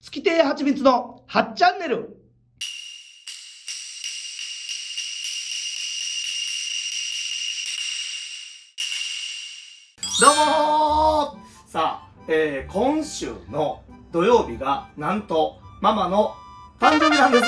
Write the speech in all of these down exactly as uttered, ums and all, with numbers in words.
月亭はちみつのはちチャンネル。どうもー。さあ、えー、今週の土曜日がなんとママの誕生日なんです。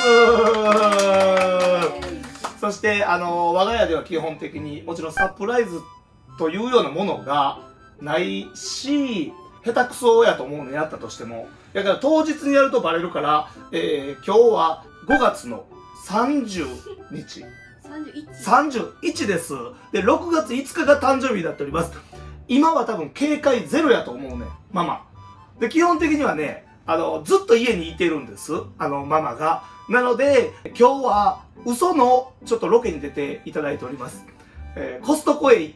そしてあのー、我が家では基本的にもちろんサプライズというようなものがないし、下手くそやと思うのやったとしても、だから当日にやるとバレるから、えー、今日はごがつのさんじゅうにち。 さんじゅういち? さんじゅういちです。で、ろくがついつかが誕生日になっております。今は多分警戒ゼロやと思うね、ママ。で、基本的にはね、あの、ずっと家にいてるんです。あの、ママが。なので、今日は嘘のちょっとロケに出ていただいております。えー、コストコへ行って、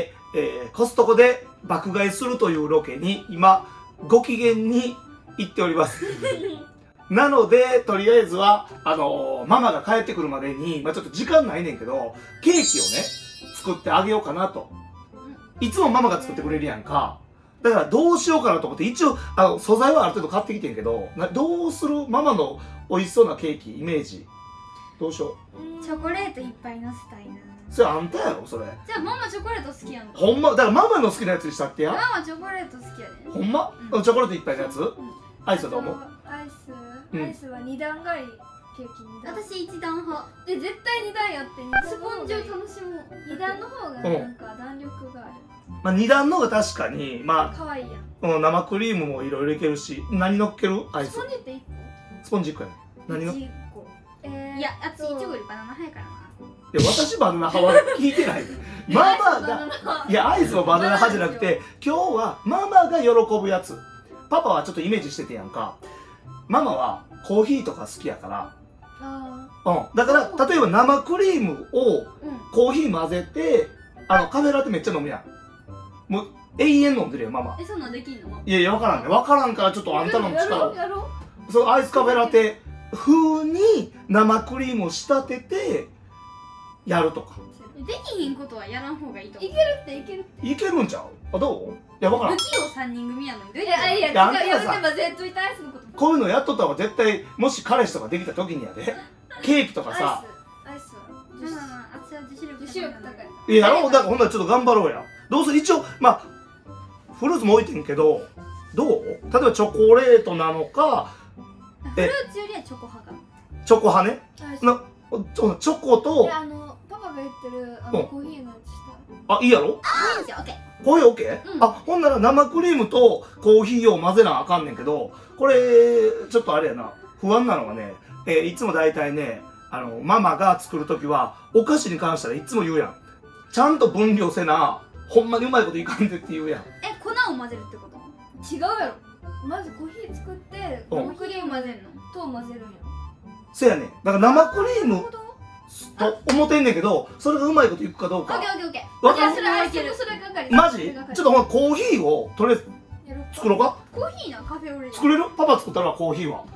えー、コストコで爆買いするというロケに今、ご機嫌に行っております。なので、とりあえずは、あのー、ママが帰ってくるまでに、まあちょっと時間ないねんけど、ケーキをね、作ってあげようかなと。いつもママが作ってくれるやんか。だからどうしようかなと思って、一応、あの、素材はある程度買ってきてんけど、などうするママの美味しそうなケーキ、イメージ。どうしよう。チョコレートいっぱいのせたいな。 それあんたやろ、それ。 じゃあママチョコレート好きやん。 ほんま、だからママの好きなやつにしたってや。 ママチョコレート好きやで。 ほんま、うん、チョコレートいっぱいのやつ、うん、アイスはどう思う？ アイス、アイスはに段がいい。ケーキに段。 私いち段派。 え、絶対に段やってにスポンジを楽しもう。 に段の方がなんか弾力がある。 まあに段の方が確かに、まあ、 可愛いやん。うん、生クリームもいろいろいけるし、何乗っけるアイス。 スポンジっていっこ？ スポンジいっこやね。何の？ いっこ。えー、 いや、あっちいちごよりバナナ派やからな。 いや、私バナナ派は聞いてない。ママが、いや、アイスもバナナ派じゃなくて、今日はママが喜ぶやつ。パパはちょっとイメージしててやんか。ママはコーヒーとか好きやから。 あうん。だから、例えば生クリームをコーヒー混ぜて、あの、カフェラテめっちゃ飲むやん。もう、永遠飲んでるよ、ママ。 え、そんなんできんの？ いやいや、わからんね。わからんから、ちょっとあんたの力を。 やろうやろうそう、アイスカフェラテ風に生クリームを仕立てて、やるとか。 できひんことはやらん方がいいと思う。 いけるっていけるっていけるんちゃう？あ、どう？いや、わからん。 不器用さんにん組やのにどういやいや違う、 いやあんたさやめてば絶対アイスのことこういうのやっとった方が絶対、もし彼氏とかできた時にやで。ケーキとかさ。 アイスはまあまあまあ、あっちは自主力自主力高い。 いや、やろう。だからほんならちょっと頑張ろうや。どうする？一応、まあ、フルーツも置いてんけど、どう？例えばチョコレートなのか、 フルーツよりはチョコ派が。 チョコ派ね。 アイスなチョチョコとで、、あのパパが言ってるあのコーヒーのやつしたあ、いいやろ？ いいんですよ、オッケー。 コーヒーオッケー？ うんあ、ほんなら生クリームとコーヒーを混ぜなあかんねんけど、これ、ちょっとあれやな、不安なのがね、えーいつも大体ね、あの、ママが作るときは、お菓子に関してはいつも言うやん。ちゃんと分量せな、ほんまにうまいこといかんでって言うやん。 え、粉を混ぜるってこと？ 違うやろ。まずコーヒー作ってうん生クリーム混ぜるのと混ぜるんやせやねん。だから生クリームなるほど。 と思ってんねんけど、それがうまいこといくかどうかオッケ。ーオッケーオッケー。 わかるじゃあそれはいける。 それ係マジ？ちょっとほんまコーヒーを、とりあえずやろう作ろうか？ コーヒーな、カフェオレ。 作れる？パパ作ったらコーヒーは。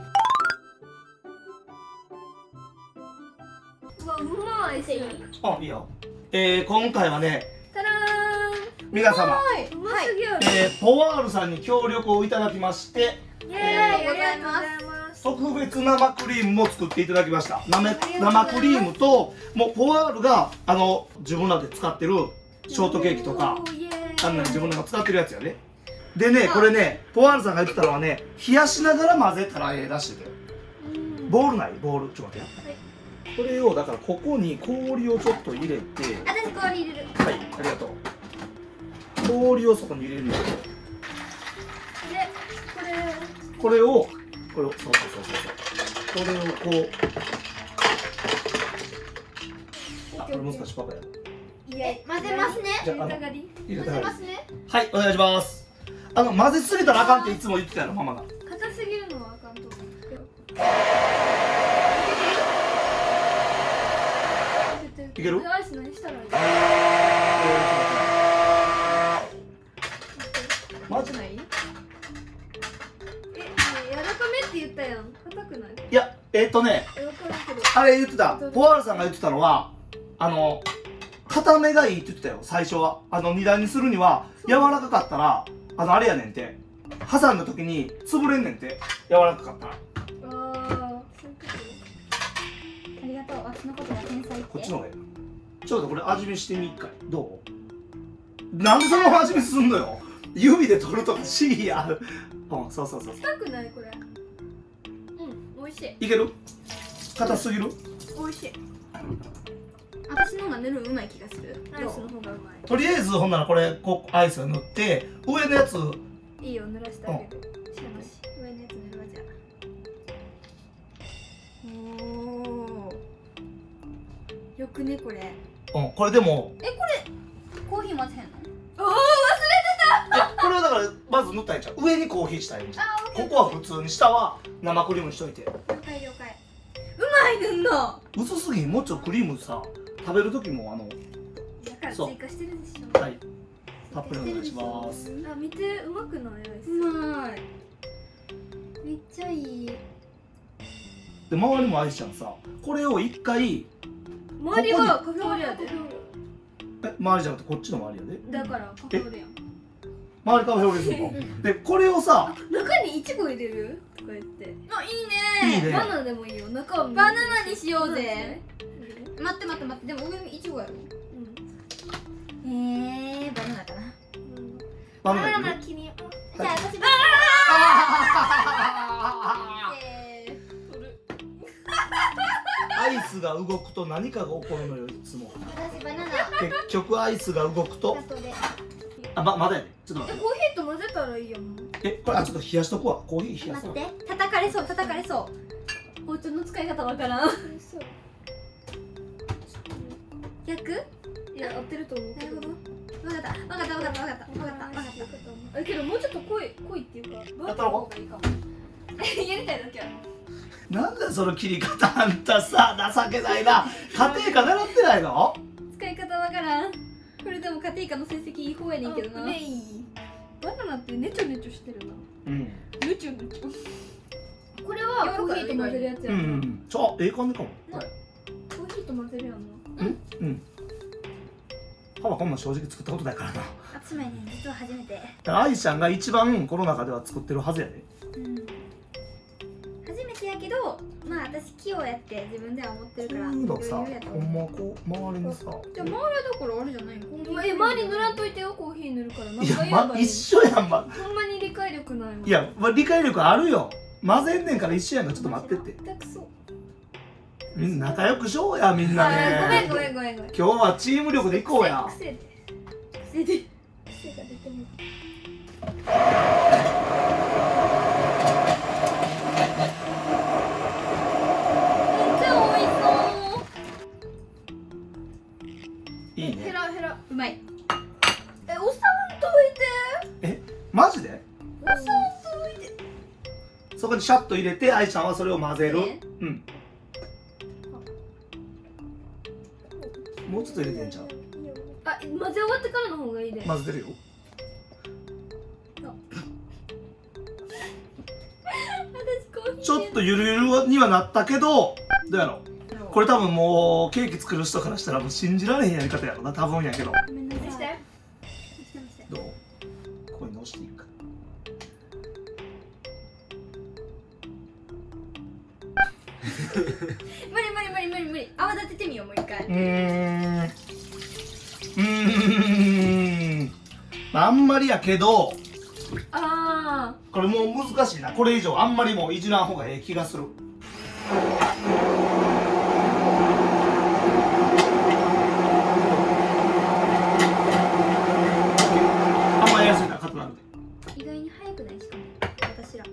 うわ、うまいしあ、いいよ。えー、今回はね、 たら皆様、 ーんうますぎるえー、ポワールさんに協力をいただきまして、 イエーイありがとうございますありがとうございます特別生クリームも作っていただきました。生生クリームと、もうポワールが、あの、自分らで使ってるショートケーキとか、 おーイエーイあんなに自分らが使ってるやつやね。でね、これね、ポワールさんが言ってたのはね、冷やしながら混ぜたらええらしいで。 うんボールないボール。ちょっと待ってや。これを、だからここに氷をちょっと入れて、 私氷入れる。 はい、ありがとう。氷をそこに入れるんだけど、 で、これこれを、これを、そうそうそうそう。これをこう、あ、これ難しいパパや。 イエーイ混ぜますね。 じゃあ、あの、 入れたがり混入れたらぜますね。 はい、お願いします。あの、混ぜすぎたらあかんっていつも言ってたよ、ママが。 硬すぎるのはあかんと思うけどいける？ アイス何したらいい？ マジ？ ない？え、ね柔らかめって言ったやん。硬くない？ いや、えっとね、 え、わかるけど。 あれ言ってた。ポワールさんが言ってたのは、あの、固めがいいって言ってたよ、最初は。あの、二段にするには、柔らかかったら、あの、あれやねんて。挟んだ時に潰れんねんて。柔らかかったら。 ちの方がいいな。ちょっとこれ味見してみっかい。どう？なんでそのまま味見すんのよ。指で取るとかシーや。うん、そうそうそうそう。 痛くないこれ。うん、美味しい。 いける？硬すぎる？ 美味しい。 私の方が塗るのうまい気がする。 アイスの方がうまい。 とりあえずほんならこれこうアイスを塗って上のやついいよ、濡らしてあげる。 しかもし上のやつ塗るわじゃおお。 あ。よくねこれ。 うんこれでもえ、これコーヒー混ぜへんの？ おお、忘れえこれはだからまず塗ったらいいんちゃう。上にコーヒーしたらいいんちゃう。ここは普通に下は生クリームにしといて。 了解了解。 うまい塗んの。 薄すぎん。もうちょっとクリームさ食べる時もあのだからそう追加してるでしょ。 はいたっぷりお願いします。 あ、見て、うまくないアイス。 うまい。めっちゃいい。 で周りもアイスちゃんさこれを一回周りはカフェオレやで。 え周りじゃなくてこっちの周りやで。 だからカフェオレやん。 周りカフェオレするのでこれをさ中にイチゴ入れるとか言って。 あ、いいね。 いいねバナナでもいいよ。中はバナナにしようぜ。 うん。 待って待って待って、でも上にイチゴやろ。 うん。 えー、バナナかな。 バナナいる気に。 じゃあ私バあえー、取る。 ーアイスが動くと何かが起こるのよいつも。 私バナナ。 結局アイスが動くと後で。 あままだやでちょっと待え、 って。 コーヒーと混ぜたらいいやん。 えこれあちょっと冷やしとくわ。コーヒー冷やそう。 待って、叩かれそう、叩かれそう。包丁の使い方わからん。 そう。 逆？ いや、合ってると思うけど。 なるほど。わかった、わかった、わかった、わかった、わかった、わかった。 え、けどもうちょっと濃い濃いっていうか、 やったろ方がいいかも。 やりたいだけやろ。 なんだよその切り方あんたさ情けないな。家庭科習ってないの？ 使い方わからん。これでも家庭科の成績いい方やねんけどな。 ねいい。バナナってネチョネチョしてるな。 うんネチョネチョ。これはコーヒーと混ぜるやつうんうやんな。 んちょええ感じかもこれ。 コーヒーと混ぜるやんな。 うんうんパパこんなん正直作ったことないからな。 集めねん、実は初めて。 だから愛ちゃんが一番この中では作ってるはずやで。 うん。初めてやけど、まあ私器用やって自分では思ってるこうからいうのさ余裕やとほん思う。 まこう周りにさじゃあ周りはだからあれじゃないの？ え、周り塗らんといてよ、コーヒー塗るから。なんいや、 か言えばま、 いい。 一緒やん、ま、 ほんまに理解力ないもん。 いや、ま、理解力あるよ。混ぜんねんから一緒やんか。ちょっと待ってって。 下手くそ。 みんな仲良くしようやみんなあー、ごめんね。 ごめんごめんごめん。 今日はチーム力でいこうや。 癖で癖で。 癖が出てもめっちゃ美味しそう。 いいね。 ヘラヘラ。 うまい。 え、おさんといて。 マジで？ おさんといて。 そこにシャッと入れて、愛ちゃんはそれを混ぜるね。 うん。もうちょっと入れてんじゃん。 あ、混ぜ終わってからの方がいいで。 混ぜてるよ。 私コーヒー。 ちょっとゆるゆるにはなったけど、どうやろう。これ多分もうケーキ作る人からしたらもう信じられへんやり方やろな。多分やけど。 ごめんなさい。 して。 してまして。 どう？ここに乗せていくか。 無理無理無理無理無理。泡立ててみようもう一回。 うーん。うーん。まあ、あんまりやけど、 あこれもう難しいな。これ以上あんまりもういじらん方がええ気がする。あんまりやりすぎたら硬くなるで。 意外に早くないしかも私ら。 ん？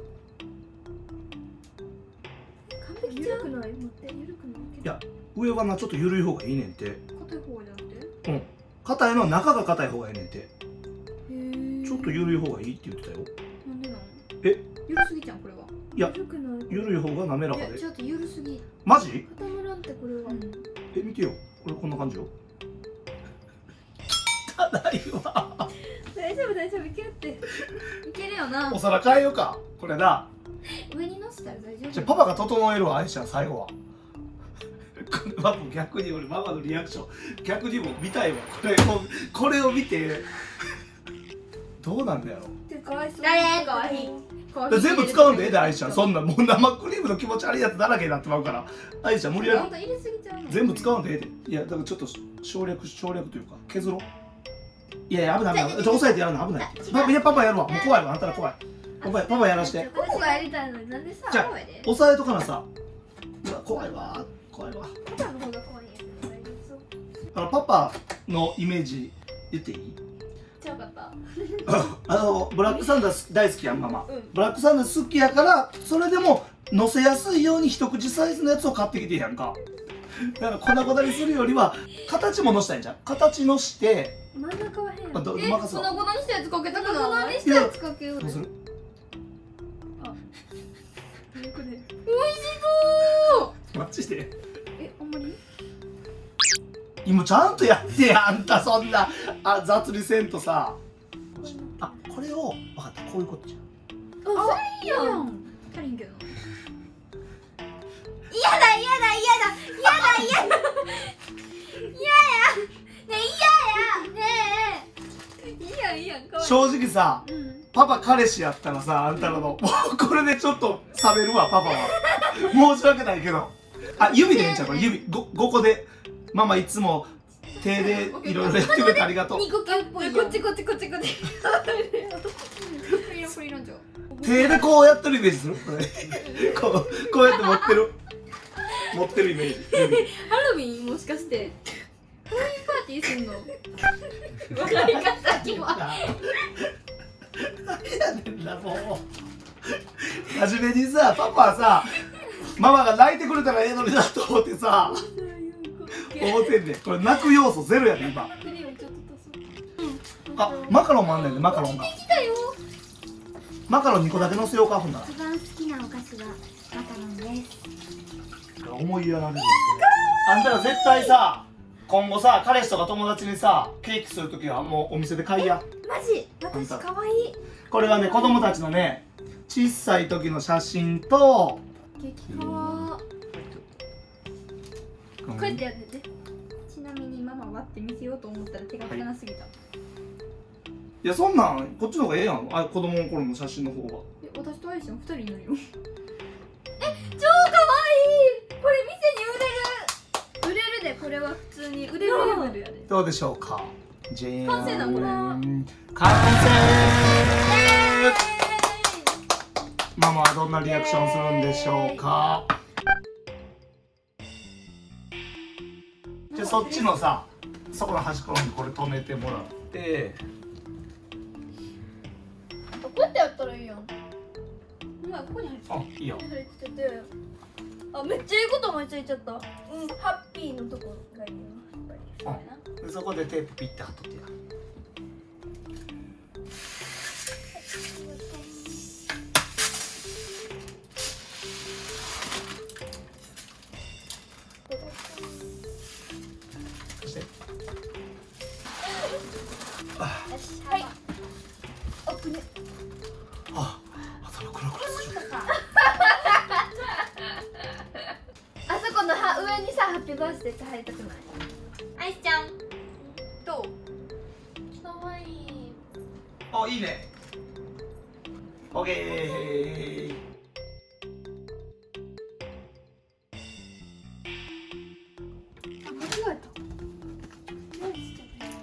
完あ。 璧ちゃう。 緩くない？待って、緩くないけど。 いや、上はなちょっと緩い方がいいねんて。 硬い方じゃなくて。 うん。硬いのは中が硬い方がいいねんて。 へえ。 ちょっと緩い方がいいって言ってたよ。 なんでなの？ え？ ゆるすぎちゃんこれは。 いや緩くない。 緩い方が滑らいやかで。 ちょっとゆるすぎ。 マジ？ 固まらんってこれは。 え、見てよ。これこんな感じよ。汚いわ。 大丈夫大丈夫、いけるって。 いけるよなお。皿変えようか。これな。 上に乗せたら大丈夫。 じゃあパパが整えるわ、愛ちゃん最後は。これはもう逆に俺ママのリアクション逆にもう見たいわ。これをこれを見てどうなんだやろ。 てかわいそう。 誰？コーヒー。 で全部使うんでええで愛ちゃん。そんなもう生クリームの気持ち悪いやつだらけになってまうから愛ちゃん無理やりほんと入れすぎちゃうね。 全部使うんでええで。いやだからちょっと省略省略というか削ろう。いやいや危ない危ない。ちょっと押さえてやるの危ない。パパいやパパやるわ。もう怖いわあんたら怖い。パパパパやらして。 ここがやりたいのになんでさじゃあそうやで。 押さえとかなさ。うわ怖いわ怖いわ。 パパの方が怖いんやけど大丈夫そうあのパパのイメージ言っていい？ ちゃうかったあのブラックサンダー大好きやんママ、 うんブラックサンダー好きやからそれでも乗せやすいように一口サイズのやつを買ってきてやんか。だから粉々にするよりは形ものしたいんじゃん。形のして真ん中は変やあどえ任すわ。 粉々にしたやつかけたく粉々 ない？ にしたやつかけようどうする？ これ美味しそう。 マッチしてえあんまり今ちゃんとやってやあんたそんなあ雑にせんとさ。あこれを分かったこういうことじゃん。 あいいやん。足りんけど。 嫌だ嫌だ嫌だ嫌だ嫌だ嫌やねえ嫌やねえいいやんいいやんかわいい正直さうんパパ彼氏やったらさあんたらのもうこれでちょっと冷めるわパパは申し訳ないけど。あ指でええんちゃうこれ指 ご, ごこでママいつも手でいろいろやってくれてありがとう。 二個っぽいやん。 こっちこっちこっちこっちこれいらんこれいらんじゃん。 手でこうやってるイメージするこれこうこうやって持ってる持ってるイメージ指ハロウィンもしかしてハロウィンパーティーすんの？笑い方キモ。 何やねんなもう初めにさパパはさママが泣いてくれたらええのになと思ってさ思ってんねん。これ泣く要素ゼロやで今。 クリームちょっと足そうあマカロンもあんねんねマカロンが来たよ。 マカロンにこだけのせようかほんなら一番好きなお菓子がマカロンです。 思いやられるよあんたら絶対さ今後さ彼氏とか友達にさケーキするときはもうお店で買いや。 マジ？私可愛い。 これはね子供たちのね小さい時の写真と激かわこうやってやっててちなみにママ割って見せようと思ったら手が汚すぎた。 いやそんなんこっちの方がええやん。あ子供の頃の写真の方が。 え、私とアイシャン二人いるよ。え、超可愛い。これ店に売れる。 売れるでこれは普通に売れるレベルやでどうでしょうか。じーん完成だこれ完成。ママはどんなリアクションするんでしょうか。じゃあそっちのさそこの端っこにこれ止めてもらってこうやってやったらいいやんお前ここに入ってあいいよ。 入っててあめっちゃいいこと思いついちゃったうんハッピーのとこがいいなやっぱりでそこでテープピッて貼っとってや。そしてはいオープンあ頭クラクラする。 あそこのは上にさハッピーバースデーって入りたくないアイスちゃん。 どうかわいいあいいね。オッケー。 あ間違えた何しちゃった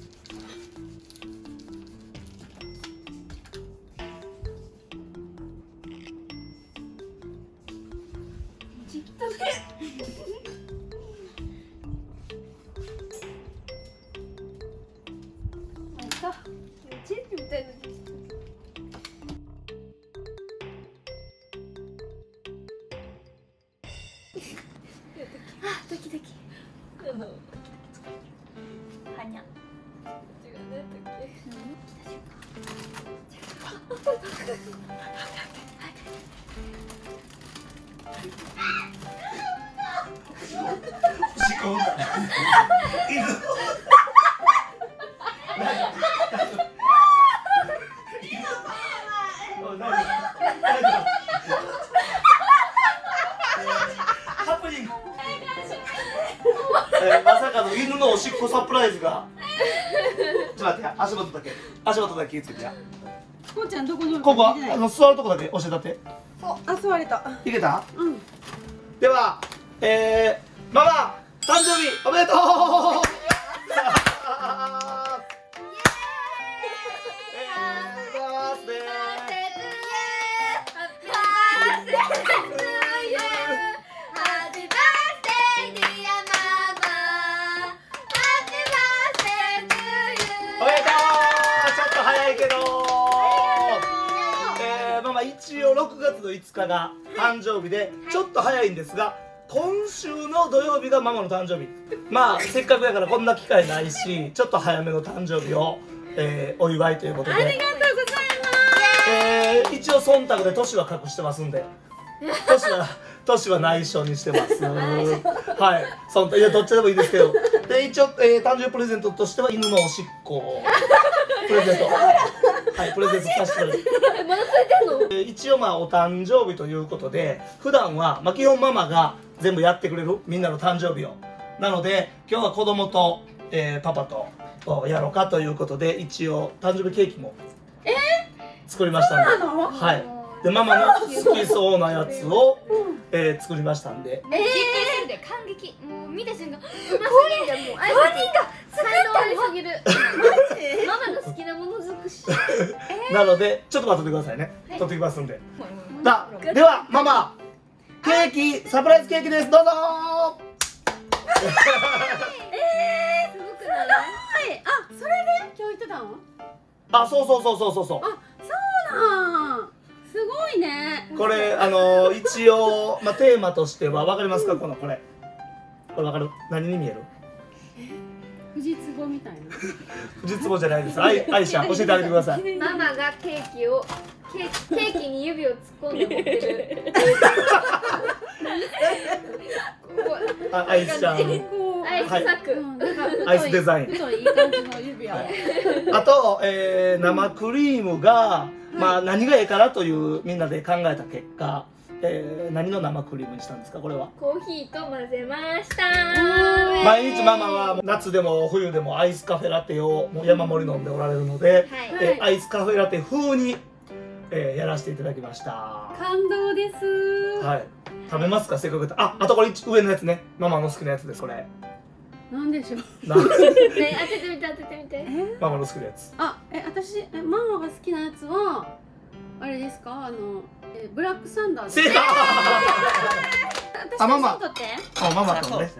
ちったねあいた幼稚園みたいなあドキドキあのはにゃ違うねだっけ仕込んだ。ハプニング。えーまさかの犬のおしっこサプライズが。ちょっと待ってや足元だけ足元だけ気ぃつけてや。 こうちゃんどこにおるここは見てないあの座るとこだけ教えたって。 あ、座れた。 いけた？ うん。 では、えー、ママ誕生日おめでとう。一応ろくがつのいつかが誕生日でちょっと早いんですが、今週の土曜日がママの誕生日。まあせっかくだからこんな機会ないし、ちょっと早めの誕生日を、えー、お祝いということで、 ありがとうございます。 えー、一応忖度で年は隠してますんで、年は年は内緒にしてます。はい、忖度いやどっちでもいいですけど、で一応、えー、誕生日プレゼントとしては犬のおしっこをプレゼント。はい、プレゼントさせてくれる。 まだついてんの？ えー一応まあお誕生日ということで、普段はまあ基本ママが全部やってくれる、みんなの誕生日を。なので今日は子供と、えーパパとおやろうかということで、一応誕生日ケーキも作りましたんで、 そうなの？ はい。でママの好きそうなやつを、えー作りましたんで、 ええー、で感激、もう見た瞬間うますぎる、もうアイス才能ありすぎる。ママの好きなもの尽くし。 なのでちょっと待っててくださいね、取ってきますんで。だではママケーキ、サプライズケーキです、どうぞー。 ええー、すごくない？ はい。あ、それで今日言ってたの？ あ、そうそうそうそうそうそう。 あ、そうなん。すごいね。 これあのー、一応、まあ、テーマとしては分かりますか、このこれこれ分かる？何に見える？ 藤壺みたいな。 藤壺じゃないです。あい、あいちゃん教えてあげてください。 ママがケーキをケーキ、ケーキに指を突っ込んで持ってる。 あ、あいちゃん。 こうアイスサック。 うんなんかアイスデザイン。 太いいい感じの指輪。 あと、えー、生クリームが、まあ何がいいかなというみんなで考えた結果、えー、何の生クリームにしたんですか、これは？ コーヒーと混ぜました。 毎日ママは夏でも冬でもアイスカフェラテをもう山盛り飲んでおられるので、 はい。 えーアイスカフェラテ風に、えーやらせていただきました。 感動です。 はい。食べますか、せっかくだったら。あ、あとこれ一上のやつね。ママの好きなやつです、これ。 なんでしょう。 なね、当ててみて当ててみて。 え？ ママの好きなやつ。 あ、え、私、え、ママが好きなやつは。あれですか、あの、え、ブラックサンダーです。 正解。 私あママ写真撮って。 あ、ママとね。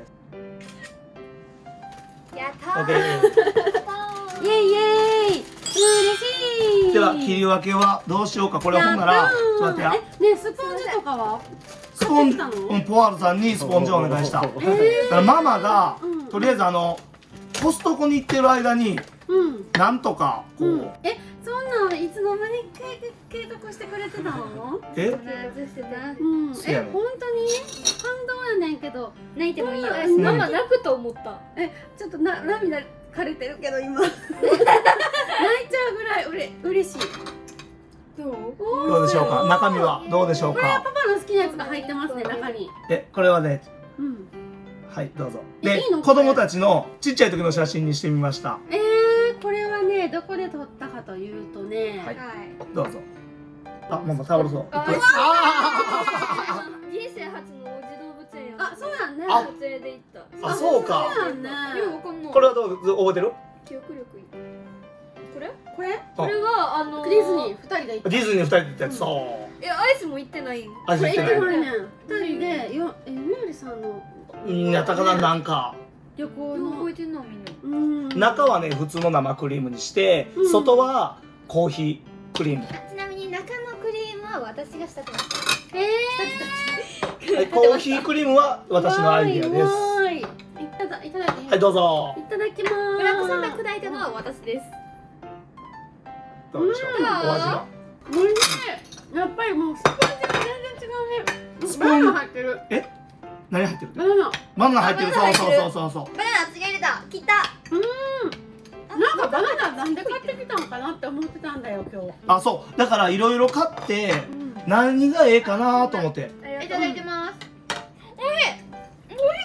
やったー。 オッケー。 イエイイエイ。嬉しい。 では切り分けはどうしようか。これはほんなら、ちょっと待ってや。 え、ね、スポンジとかは。 スポンジ、 買ってきたのうん、ポワールさんにスポンジをお願いした。だかえらママがうんとりあえずあのコストコに行ってる間にうん。 なんとかこうんう、 え、そんなんいつの間に計計画してくれてたの？ え、 夏してた。 うん。え、 そうやね本当に感動やねんけど、 泣いてもいいよ。 うんママ泣くと思った。 え、ちょっとな涙枯れてるけど今。泣いちゃうぐらいうれ嬉しい。どう？ どうでしょうか。中身はどうでしょうか。 パパの好きなやつが入ってますね、中に。 え、これはね、 うん。 はいどうぞ。でえいいの子供たちのちっちゃい時の写真にしてみました。 えー、これはね、どこで撮ったかというとね。 はいはい。 どうぞ。あ、ママ倒れそう。 あいくあ人生初のおじ動物園や。 あ、そうやんね。 あ撮影で行った。 あ、そうか。 そうやんね。 ようわかんない。 これはどう覚えてる？ 記憶力いい。これ？ これ？ これがあのー。 ディズニー二人で行った。 ディズニー二人で行ったやつ。そう。 え、アイスも行ってないん。 味これ見てない。 行ってないねん。二人でよ、え、みゆりさんのうん、やったかな、なんか。 旅行の。 覚えてんのみんな。 うん。 中はね普通の生クリームにして、 うん外はコーヒークリーム。 ちなみに中のクリームは私が仕立てました。 えはい、コーヒークリームはー。 私のアイディアです。 わーい。いただ、いただいていい。 はい、どうぞ。 いただきます。 ブラックサンダー砕いたのは私です。 どうでしょう。 うんお味は。 おいしい。やっぱりもうスポンジが全然違うね。 スポンバナナ入ってる。 何入ってる？ バナナ。 バナナ入ってる。 バナナ入ってるそうそうそうそうそう。 バナナ私が入れた。切った。 なんかバナナなんで買ってきたのかなって思ってたんだよ今日。 あ、そう。だからいろいろ買ってうん。 何がええかなと思って。 いただいてます。おいしい。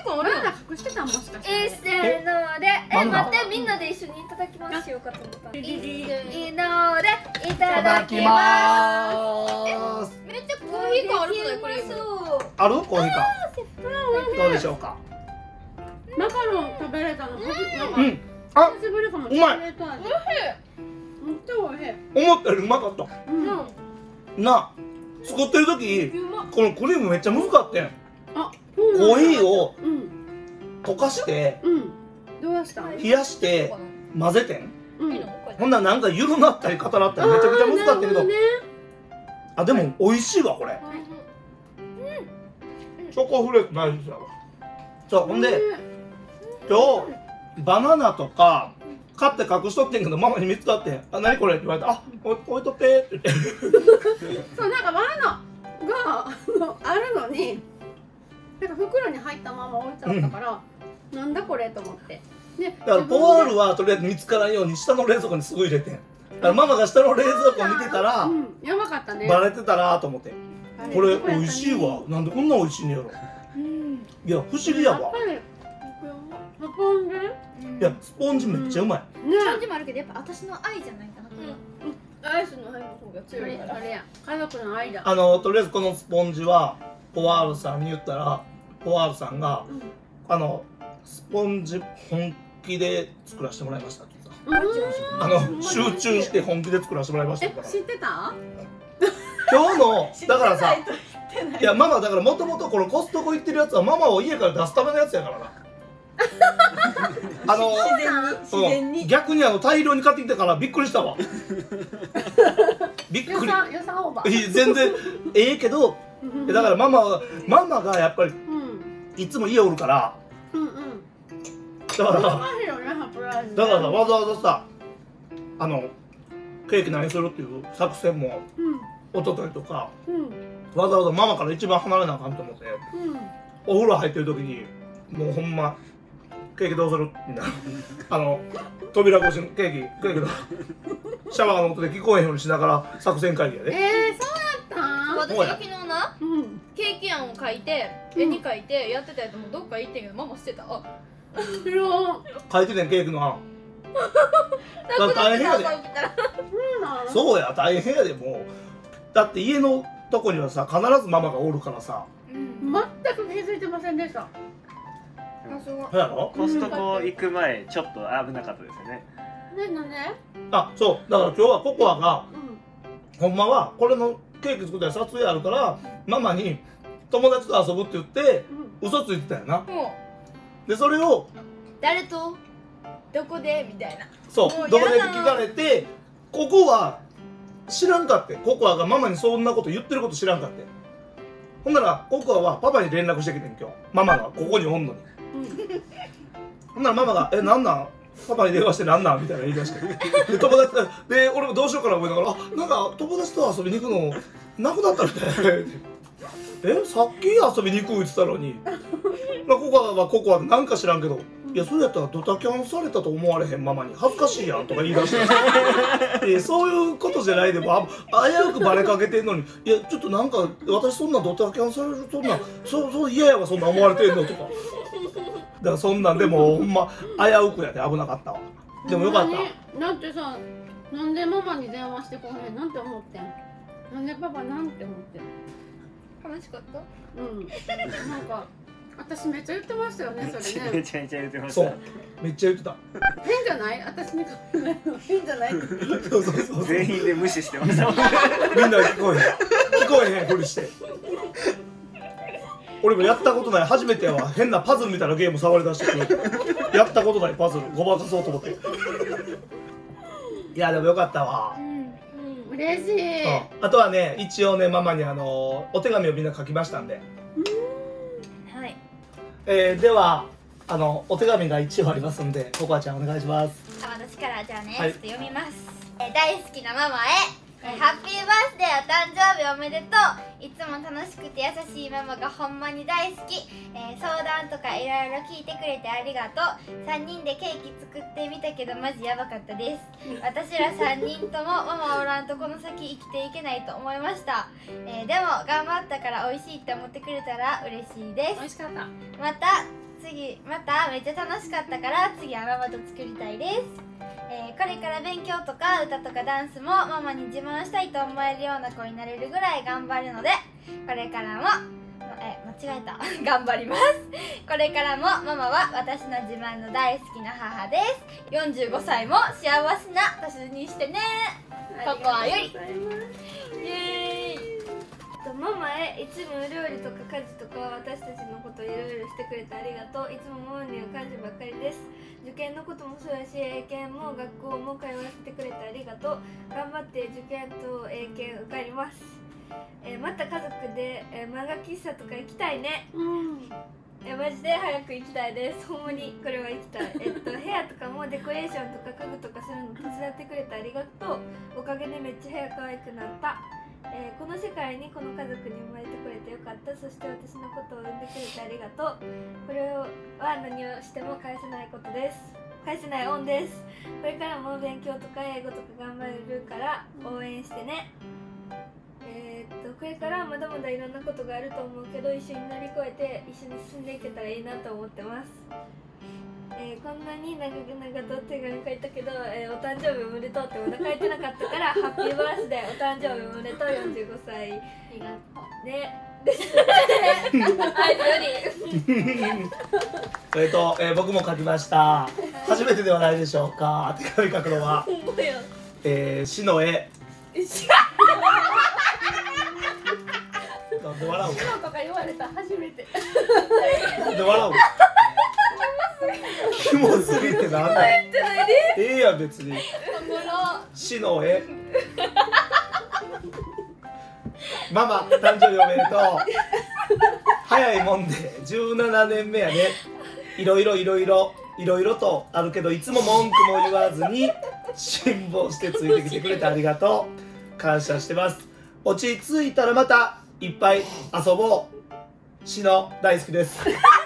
個俺ら隠してたもしかして。 いっせーので、え、待って、みんなで一緒にいただきますしようかと思った。いっせーので、いただきます。めっちゃコーヒー感あるくないこれ。 あるコーヒー感。どうでしょうか。 マカロン食べれたの初めて。 あ、 久しぶりかも。 うまい。 めっちゃ美味しい。 思ったよりうまかった。な、作ってる時このクリームめっちゃ難かったん。 あ、 コーヒーをうん溶かしてうんどうした冷やして混ぜてん。 うんほんならなんか緩なったり固なったりめちゃくちゃ難かったけど、あ、でも美味しいわこれ。チョコフレークないですよ。そう、ほんで今日バナナとか買って隠しとってんけどママに見つかって「あ、何これ?」って言われて「あ、置いとって」って言ってそう、なんかバナナがあるのになんか袋に入ったまま置いてあったから、うん、なんだこれと思って。でだからポワールはとりあえず見つからんように下の冷蔵庫にすぐ入れてん。だからママが下の冷蔵庫見てたら、うん、 やばかったね、 バレてたらと思って、これ美味しいわ、なんでこんな美味しいんやろ、うん、いや不思議やわ。 スポンジ、 いやスポンジめっちゃうまい。 スポンジもあるけどやっぱ私の愛じゃないかな。 アイスの愛の方が強いから。家族の愛だ。 あのとりあえずこのスポンジはポワールさんに言ったら、ポワールさんが、うん、あのスポンジ本気で作らせてもらいましたって言ってた。あの集中して本気で作らせてもらいましたから。 知ってた？ 今日のだからさ、いやママだからもともとこのコストコ行ってるやつはママを家から出すためのやつやからな。あの自然に逆にあの大量に買ってきたからびっくりしたわ。びっくり。 予算オーバー。 全然ええけど、だからママママがやっぱりいつも家おるから。だからだからさ、わざわざさ、あのケーキ何するっていう作戦も一昨日とか、わざわざママから一番離れなあかんと思って、お風呂入ってる時にもうほんま。ケーキどうするみたいな。あの扉越しのケーキケーキのシャワーの音で聞こえへんようにしながら作戦会議やで。 えー、そうやったん？ 私が昨日な、うん、ケーキ案を書いて絵に描いてやってたやつもどっか行ってんけどママ捨てた。あ、 書いててんケーキの案。だ大変やで。そうや大変やで。もうだって家のとこにはさ必ずママがおるからさ。 うん、全く気づいてませんでした。 そうやろ？ コストコ行く前ちょっと危なかったですよね。 ね、なんで？ あ、そうだから今日はココアが、うん、ほんまはこれのケーキ作ったら撮影あるからママに友達と遊ぶって言って、うん、嘘ついてたよな。うん、でそれを誰とどこでみたいな。 そうどこでって聞かれて、ここは知らんかって。ココアがママにそんなこと言ってること知らんかって。ほんならココアはパパに連絡してきてん今日。ママがここにおんのに。ほんならママが「え、なんなん？パパに電話してなんなん？」みたいな言い出してで友達で俺もどうしようかな思いながら「あ、なんか友達と遊びに行くのなくなったみたいな」え、さっき遊びに行く言ってたのにココアはココアでなんか知らんけど「いやそれやったらドタキャンされたと思われへんママに恥ずかしいやん」とか言い出してえそういうことじゃないでもあ危うくバレかけてんのに「いやちょっとなんか私そんなドタキャンされるそんなそうそう嫌やわそんな思われてんの」とか。だからそんなんでもほんま危うくやで危なかったわ。でもよかった。 だってさ、なんでママに電話してこへんなんて思ってん。なんでパパなんて思ってん。 悲しかった？ うん。なんか私めっちゃ言ってましたよねそれね。 めちゃめちゃ言ってました。 そうめっちゃ言ってた。 変じゃない？私に関係ないの変じゃない？ そうそうそう。 全員で無視してました。 みんな聞こえへん聞こえへんふりして。俺もやったことない初めては変なパズルみたいなゲーム触り出してくる。やったことないパズルごまかそうと思って。いやでもよかったわ。 うん、嬉しい。 あとはね一応ねママにあのお手紙をみんな書きましたんで。 はい。えー、ではあのお手紙が一応ありますんでココアちゃんお願いします。 あ、私からじゃあね、はい、ちょっと読みます。えー、大好きなママへ。ハッピーバースデーお誕生日おめでとう。いつも楽しくて優しいママがほんまに大好き、えー、相談とかいろいろ聞いてくれてありがとう。さんにんでケーキ作ってみたけどマジやばかったです。私らさんにんともママおらんとこの先生きていけないと思いました、えー、でも頑張ったから美味しいって思ってくれたら嬉しいです。 美味しかった。 また次まためっちゃ楽しかったから次はママと作りたいです。えーこれから勉強とか歌とかダンスもママに自慢したいと思えるような子になれるぐらい頑張るので、これからもえ間違えた頑張ります。これからもママは私の自慢の大好きな母です。よんじゅうごさいも幸せな年にしてね。ココアよりイエーイ。ママへいつも料理とか家事とか私たちのことをいろいろしてくれてありがとう。いつもママには感謝ばっかりです。受験のこともそうやし英検も学校も通わせてくれてありがとう。頑張って受験と英検受かります。えーまた家族で、えー漫画喫茶とか行きたいね。 うんえマジで早く行きたいです。ほんまにこれは行きたい。えっと部屋とかもデコレーションとか家具とかするの手伝ってくれてありがとう。おかげでめっちゃ部屋可愛くなった。えーこの世界にこの家族に生まれてくれてよかった。そして私のことを産んでくれてありがとう。これは何をしても返せないことです。返せない恩です。これからも勉強とか英語とか頑張れるから応援してね。えーっとこれからまだまだいろんなことがあると思うけど一緒に乗り越えて一緒に進んでいけたらいいなと思ってます。えーこんなに長く長と手紙書いたけど、えーお誕生日おめでとうってまだ書いてなかったからハッピーバースデーお誕生日おめでとうよんじゅうごさいありがとうねですはいよりえっと、えー僕も書きました。初めてではないでしょうか。手紙書くのは、えー、死の絵。なんで笑うの？ とか言われた初めて。 なんで笑うの？キモすぎてなんだよ。ええやん別に。死の絵。ママ誕生日おめでとう。早いもんでじゅうななねんめやね。いろいろいろいろいろいろとあるけどいつも文句も言わずに辛抱してついてきてくれてありがとう。感謝してます。落ち着いたらまたいっぱい遊ぼう。しの大好きです。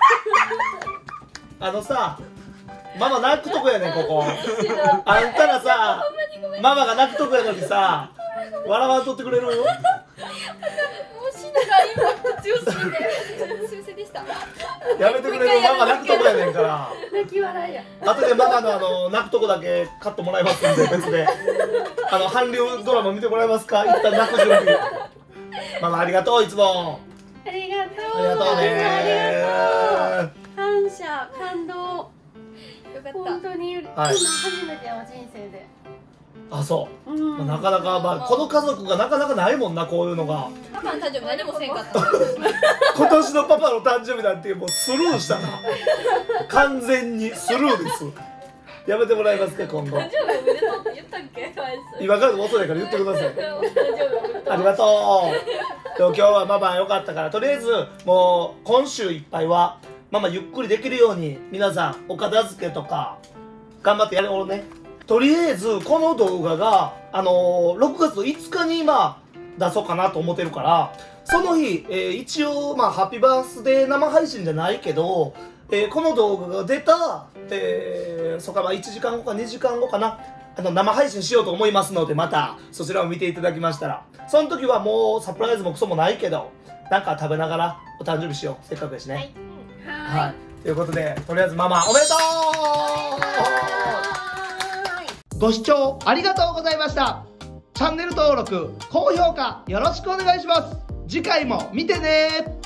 あのさ、ママ泣くとこやねんここ。あんたらさ、ママが泣くとこやのにさ、笑わんとってくれる？ もう死のがインパクト強すぎてすいませんでした。 やめてくれる？ママ泣くとこやねんから。 泣き笑いや。 後でママのあの泣くとこだけカットもらいますんで別で。あの韓流ドラマ見てもらえますか？一旦泣く準備。ママありがとういつも。 ありがとう。 ありがとうねありがとう。感謝、感動。 よかった。 本当に、 はい今初めてよ人生で。 あ、そう。 うんまあなかなか、まあ、この家族がなかなかないもんな、こういうのが。 パパの誕生日何もせんかった。 今年のパパの誕生日なんてもうスルーしたな。完全にスルーです。やめてもらえますか、今後。 誕生日おめでとうって言ったっけ？ 今からも遅いから言ってください。 誕生日おめでとう。 ありがとう。でも今日はママ良かったから、とりあえずもう今週いっぱいはママゆっくりできるように皆さんお片付けとか頑張ってやろうね。とりあえずこの動画があのー、ろくがつのいつかに今出そうかなと思ってるから、その日、えー、一応まあハッピーバースデー生配信じゃないけど、えー、この動画が出た、えー、そうかまあいちじかんごかにじかんごかな、あの生配信しようと思いますので、またそちらを見ていただきましたら、その時はもうサプライズもクソもないけどなんか食べながらお誕生日しよう、せっかくやしね。はい、はい、ということでとりあえずママおめでとう。ご視聴ありがとうございました。チャンネル登録高評価よろしくお願いします。次回も見てね。